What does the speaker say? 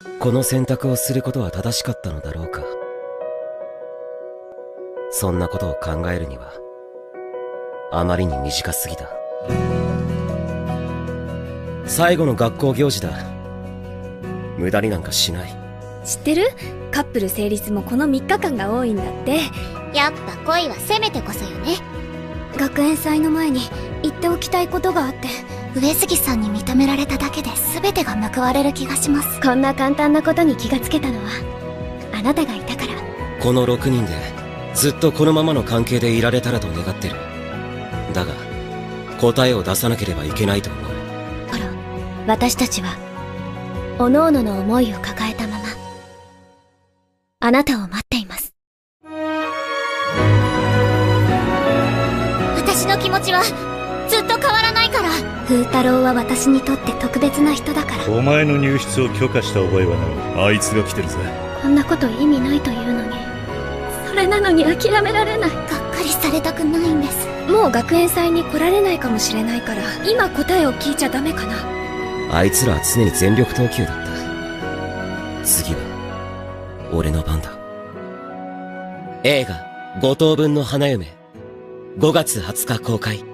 この選択をすることは正しかったのだろうか。そんなことを考えるにはあまりに短すぎた。最後の学校行事だ。無駄になんかしない。 知ってる？カップル成立もこの3日間が多いんだって。 やっぱ恋は攻めてこそよね。 学園祭の前に言っておきたいことがあって。 上杉さんに認められただけで全てが報われる気がします。 こんな簡単なことに気がつけたのはあなたがいたから。 この6人でずっとこのままの関係でいられたらと願ってる。だが答えを出さなければいけないと思う。 ほら、私たちは各々の思いを抱えたままあなたを待っています。 私の気持ちはずっと変わらないから。 風太郎は私にとって特別な人だから。 お前の入室を許可した覚えはない。あいつが来てるぜ。 こんなこと意味ないというのに、それなのに諦められない。 がっかりされたくないんです。 もう学園祭に来られないかもしれないから今答えを聞いちゃダメかな。 あいつらは常に全力投球だった。次は俺の番だ。映画5等分の花嫁5月20日公開。